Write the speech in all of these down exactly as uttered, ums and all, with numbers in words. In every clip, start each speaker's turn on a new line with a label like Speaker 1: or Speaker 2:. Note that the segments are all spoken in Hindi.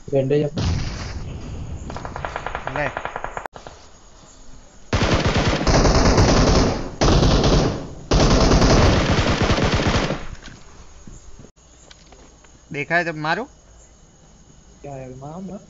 Speaker 1: बैंडेज अपना।
Speaker 2: ले देखा है जब मारो।
Speaker 1: क्या है माम ना।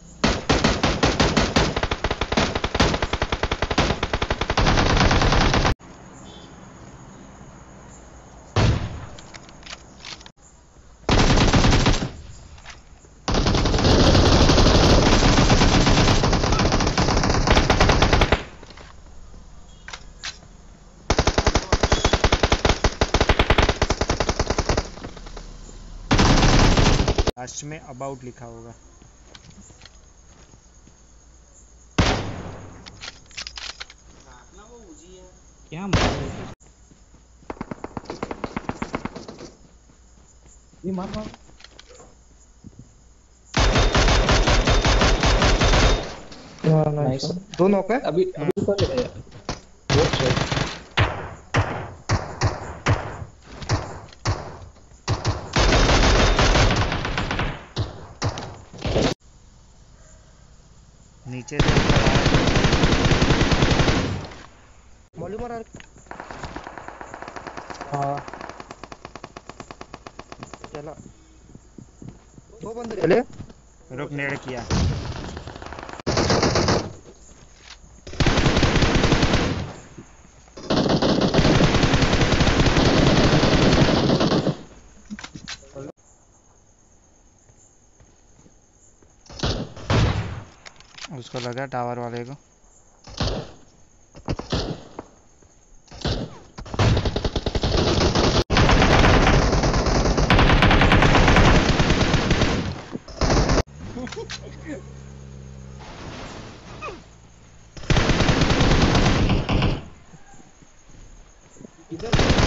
Speaker 2: लास्ट में अबाउट लिखा होगा।
Speaker 1: क्या मार रहे थे? ये मार मार। हाँ नाइस।
Speaker 3: नाइस।
Speaker 1: दो नॉक है।
Speaker 3: अभी
Speaker 2: हम्म,
Speaker 3: अभी ऊपर है यार। बहुत सही।
Speaker 2: नीचे से ऊपर आ रहा है।
Speaker 4: मॉली मार।
Speaker 1: हाँ
Speaker 4: चला दो बंदे चले।
Speaker 2: रुक नेड़ किया। उसको लगा टावर वाले को।
Speaker 4: इधर